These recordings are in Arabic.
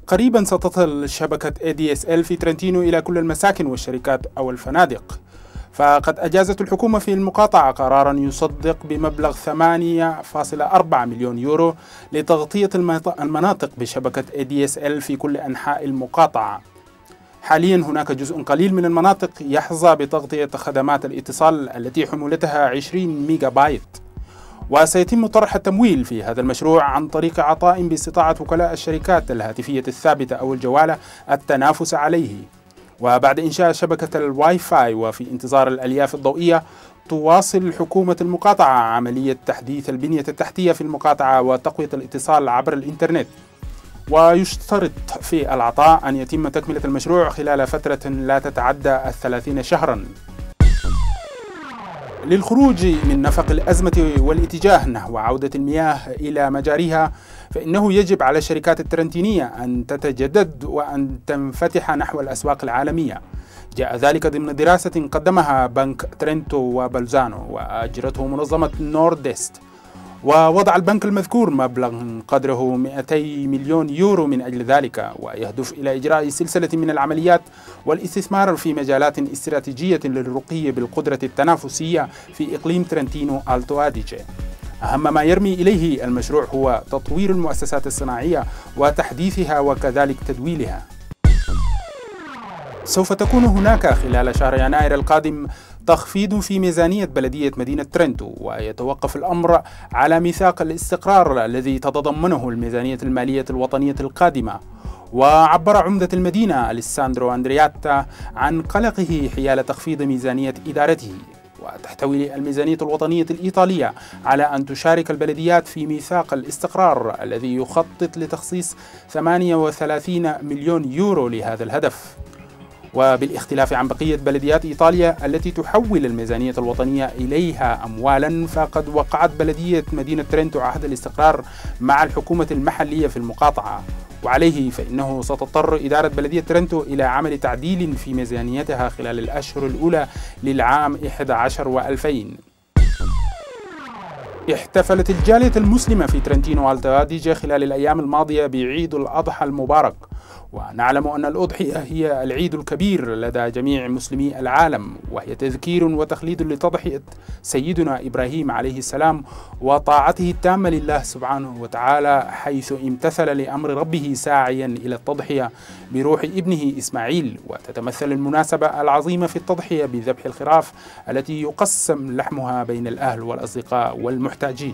قريبا ستصل شبكة ADSL في ترنتينو إلى كل المساكن والشركات أو الفنادق. فقد أجازت الحكومة في المقاطعة قرارا يصدق بمبلغ 8.4 مليون يورو لتغطية المناطق بشبكة ADSL في كل أنحاء المقاطعة. حاليا هناك جزء قليل من المناطق يحظى بتغطية خدمات الاتصال التي حمولتها 20 ميجا بايت، وسيتم طرح التمويل في هذا المشروع عن طريق عطاء باستطاعة وكلاء الشركات الهاتفية الثابتة أو الجوالة التنافس عليه. وبعد إنشاء شبكة الواي فاي وفي انتظار الألياف الضوئية، تواصل حكومة المقاطعة عملية تحديث البنية التحتية في المقاطعة وتقوية الاتصال عبر الإنترنت. ويشترط في العطاء أن يتم تكملة المشروع خلال فترة لا تتعدى 30 شهرا. للخروج من نفق الأزمة والاتجاه نحو عودة المياه إلى مجاريها، فإنه يجب على الشركات الترنتينية أن تتجدد وأن تنفتح نحو الأسواق العالمية. جاء ذلك ضمن دراسة قدمها بنك ترنتو وبلزانو وأجرته منظمة نوردست. ووضع البنك المذكور مبلغ قدره 200 مليون يورو من أجل ذلك، ويهدف إلى إجراء سلسلة من العمليات والاستثمار في مجالات استراتيجية للرقي بالقدرة التنافسية في إقليم ترنتينو ألتو أديجي. أهم ما يرمي إليه المشروع هو تطوير المؤسسات الصناعية وتحديثها وكذلك تدويلها. سوف تكون هناك خلال شهر يناير القادم تخفيض في ميزانية بلدية مدينة ترنتو، ويتوقف الأمر على ميثاق الاستقرار الذي تتضمنه الميزانية المالية الوطنية القادمة. وعبر عمدة المدينة أليساندرو أندرياتا عن قلقه حيال تخفيض ميزانية إدارته. وتحتوي الميزانية الوطنية الإيطالية على أن تشارك البلديات في ميثاق الاستقرار الذي يخطط لتخصيص 38 مليون يورو لهذا الهدف. وبالاختلاف عن بقية بلديات إيطاليا التي تحول الميزانية الوطنية إليها أموالا، فقد وقعت بلدية مدينة ترنتو عهد الاستقرار مع الحكومة المحلية في المقاطعة، وعليه فإنه ستضطر إدارة بلدية ترنتو إلى عمل تعديل في ميزانيتها خلال الأشهر الأولى للعام 11 و2000. احتفلت الجالية المسلمة في ترنتينو ألتو أديجي خلال الأيام الماضية بعيد الأضحى المبارك، ونعلم أن الأضحية هي العيد الكبير لدى جميع مسلمي العالم، وهي تذكير وتخليد لتضحية سيدنا إبراهيم عليه السلام وطاعته التامة لله سبحانه وتعالى، حيث امتثل لأمر ربه ساعيا إلى التضحية بروح ابنه إسماعيل. وتتمثل المناسبة العظيمة في التضحية بذبح الخراف التي يقسم لحمها بين الأهل والأصدقاء والمحتاجين.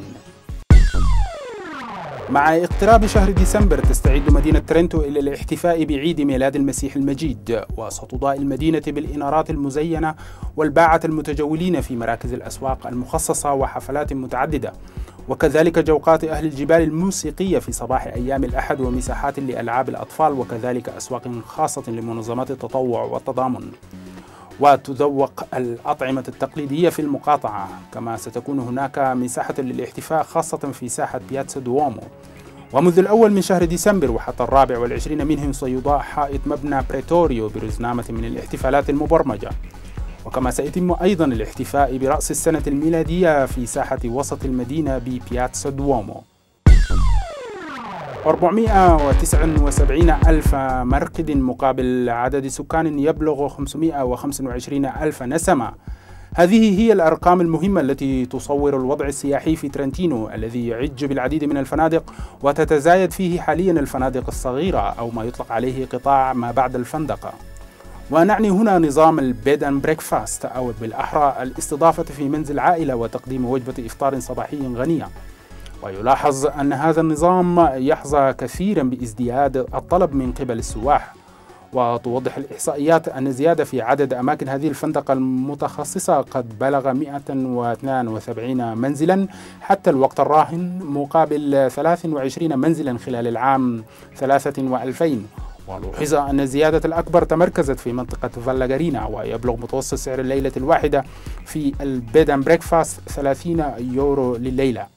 مع اقتراب شهر ديسمبر تستعد مدينة ترنتو إلى الاحتفاء بعيد ميلاد المسيح المجيد، وستضاء المدينة بالإنارات المزينة والباعة المتجولين في مراكز الأسواق المخصصة وحفلات متعددة، وكذلك جوقات أهل الجبال الموسيقية في صباح أيام الأحد ومساحات لألعاب الأطفال، وكذلك أسواق خاصة لمنظمات التطوع والتضامن. وتذوق الأطعمة التقليدية في المقاطعة، كما ستكون هناك مساحة للاحتفاء خاصة في ساحة بياتسا دوامو. ومنذ الأول من شهر ديسمبر وحتى 24 منه سيضاء حائط مبنى بريتوريو برزنامة من الاحتفالات المبرمجة. وكما سيتم أيضا الاحتفاء برأس السنة الميلادية في ساحة وسط المدينة ببياتسا دوامو. 479 ألف مرقد مقابل عدد سكان يبلغ 525 ألف نسمة. هذه هي الأرقام المهمة التي تصور الوضع السياحي في ترنتينو الذي يعج بالعديد من الفنادق، وتتزايد فيه حاليا الفنادق الصغيرة أو ما يطلق عليه قطاع ما بعد الفندقة. ونعني هنا نظام البيد أند بريكفاست، أو بالأحرى الاستضافة في منزل عائلة وتقديم وجبة إفطار صباحي غنية. ويلاحظ أن هذا النظام يحظى كثيرا بازدياد الطلب من قبل السواح. وتوضح الإحصائيات أن زيادة في عدد أماكن هذه الفندقة المتخصصة قد بلغ 172 منزلا حتى الوقت الراهن، مقابل 23 منزلا خلال العام 2003. ولوحظ أن الزيادة الأكبر تمركزت في منطقة فالاغارينا، ويبلغ متوسط سعر الليلة الواحدة في البيد أند بريكفاست 30 يورو لليلة.